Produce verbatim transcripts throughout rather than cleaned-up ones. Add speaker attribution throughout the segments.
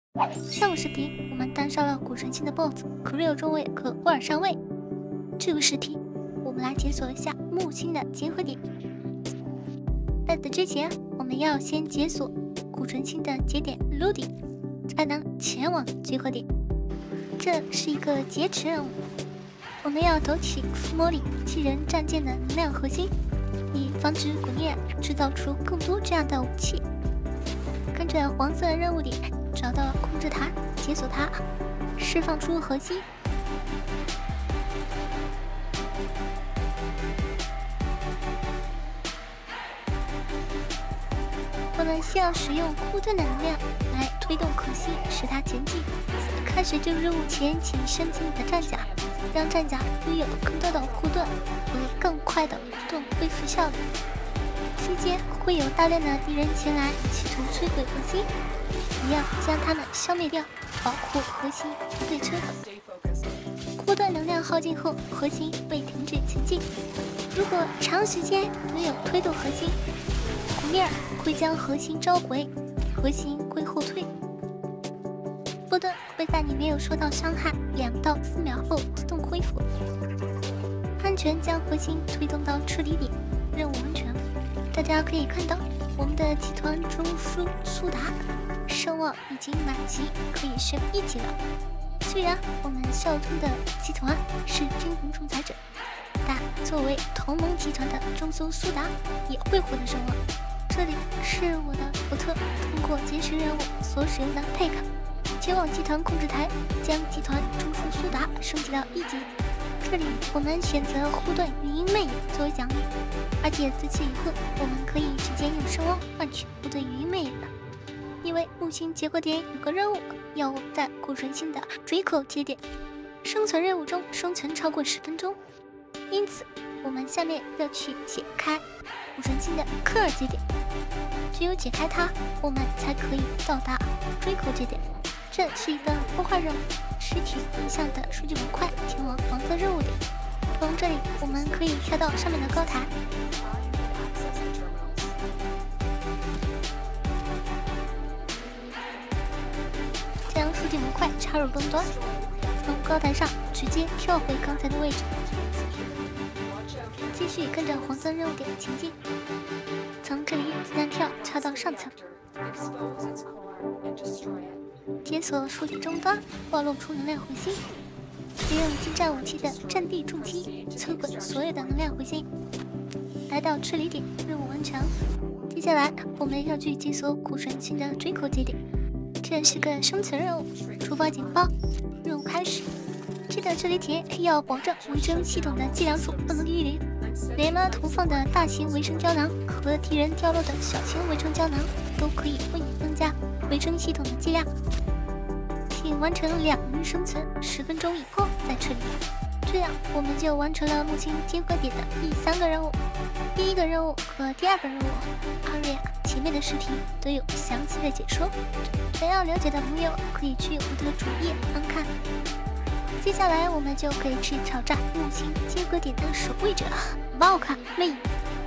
Speaker 1: 上个视频我们单杀了古神星的 B O S S 克瑞尔中尉和沃尔上尉。这个视频我们来解锁一下木星的结合点。在此之前，我们要先解锁古神星的节点 Loading， 才能前往结合点。这是一个劫持任务，我们要投起伏魔里七人战舰的能量核心，以防止古尼尔制造出更多这样的武器。跟着黄色任务点找到控制塔，解锁它，释放出核心。我们需要使用护盾的能量来推动核心，使它前进。开始这个任务前，请升级你的战甲，让战甲拥有更多的护盾和更快的护盾恢复效率。期间会有大量的敌人前来企图摧毁核心，你要将他们消灭掉，保护核心不被摧毁。护盾能量耗尽后，核心会停止前进。如果长时间没有推动核心，古尼尔会将核心召回，核心会后退。护盾会在你没有受到伤害两到四秒后自动恢复。安全将核心推动到撤离点，任务完成。大家可以看到，我们的集团中枢苏达声望已经满级，可以升一级了。虽然我们效忠的集团是军红仲裁者，但作为同盟集团的中枢苏达也会获得声望。这里是我的福特通过劫持任务所使用的配卡，前往集团控制台，将集团中枢苏达升级到一级。这里我们选择护盾语音魅影作为奖励，而且自此以后我们可以直接用声望换取护盾语音魅影了。因为木星结合点有个任务要我在古神星的追口节点生存任务中生存超过十分钟，因此我们下面要去解开古神星的科尔节点，只有解开它，我们才可以到达追口节点。这是一个破坏任务，实体影像的数据模块前往黄色任务点。从这里我们可以跳到上面的高台，将数据模块插入终端，从高台上直接跳回刚才的位置，继续跟着黄色任务点前进。从这里子弹跳跳到上层，解锁数据终端，暴露出能量回星，使用近战武器的战地重击摧毁所有的能量回星。来到撤离点，任务完成。接下来我们要去解锁古神星的追口节点，这是个生存任务，触发警报，任务开始。这个撤离点要保证维生系统的剂量数不能低于零，连拉投放的大型维生胶囊和敌人掉落的小型维生胶囊都可以为你增加维生系统的剂量。请完成两日生存，十分钟以后再撤离。这样我们就完成了木星结合点的第三个任务。第一个任务和第二个任务，阿瑞亚前面的视频都有详细的解说，想要了解的朋友可以去我的主页观看。接下来我们就可以去挑战木星结合点的守卫者沃卡魅影。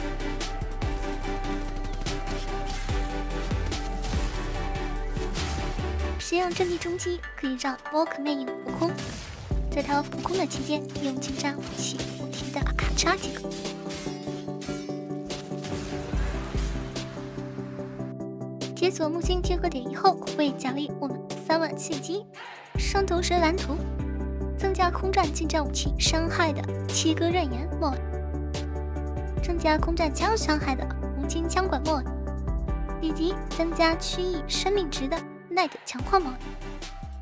Speaker 1: 使用阵地冲击可以让沃克魅影浮空，在它浮空的期间用近战武器不停的咔嚓即可。解锁木星结合点以后会奖励我们三万现金，双头蛇蓝图，增加空战近战武器伤害的切割刃岩 mod， 增加空战枪伤害的红金枪管 mod， 以及增加区域生命值的耐德强化 mod。